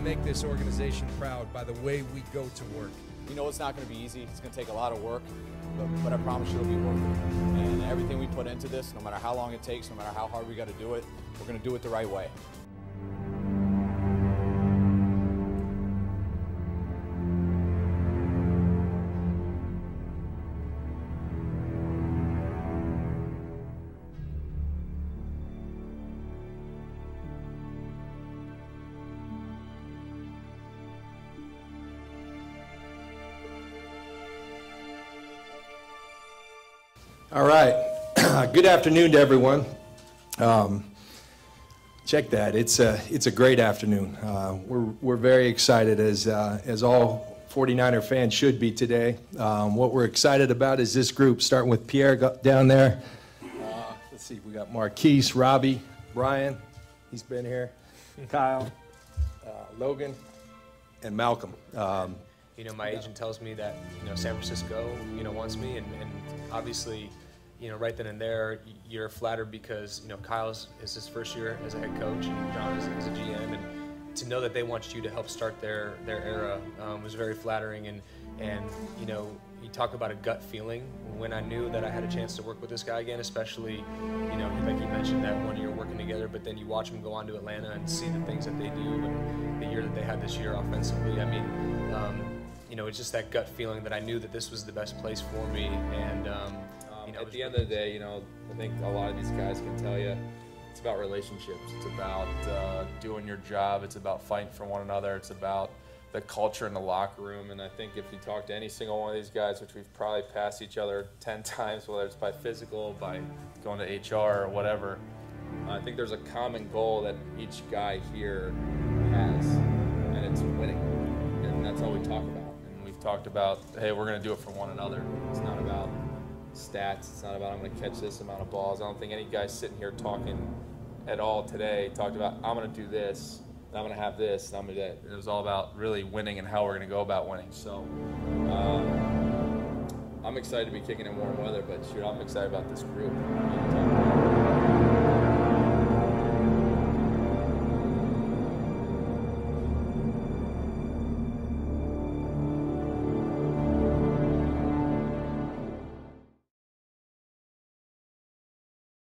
make this organization proud by the way we go to work. We know it's not going to be easy. It's going to take a lot of work, but I promise you it'll be worth it. And everything we put into this, no matter how long it takes, no matter how hard we got to do it, we're going to do it the right way. All right. Good afternoon to everyone. Check that. It's a great afternoon. We're very excited, as all 49er fans should be today. What we're excited about is this group, starting with Pierre down there. Let's see. We got Marquise, Robbie, Brian. He's been here. Kyle, Logan, and Malcolm. You know, my agent tells me that, you know, San Francisco, you know, wants me, and obviously, you know, right then and there, you're flattered because, you know, Kyle's is his first year as a head coach, and John is a GM, and to know that they want you to help start their era was very flattering. And you know, you talk about a gut feeling. When I knew that I had a chance to work with this guy again, especially, you know, like you mentioned that 1 year working together, but then you watch them go on to Atlanta and see the things that they do, and the year that they had this year offensively. I mean, you know, it's just that gut feeling that I knew that this was the best place for me. And you know, at the end of the day, you know, I think a lot of these guys can tell you it's about relationships. It's about doing your job. It's about fighting for one another. It's about the culture in the locker room. And I think if you talk to any single one of these guys, which we've probably passed each other 10 times, whether it's by physical, by going to HR or whatever, I think there's a common goal that each guy here has, and it's winning. And that's all we talk about. And we've talked about, hey, we're going to do it for one another. It's not about stats. It's not about I'm going to catch this amount of balls. I don't think any guy sitting here talking at all today talked about I'm going to do this, and I'm going to have this, and I'm going to do that. It was all about really winning and how we're going to go about winning. So I'm excited to be kicking in warm weather, but shoot, I'm excited about this group.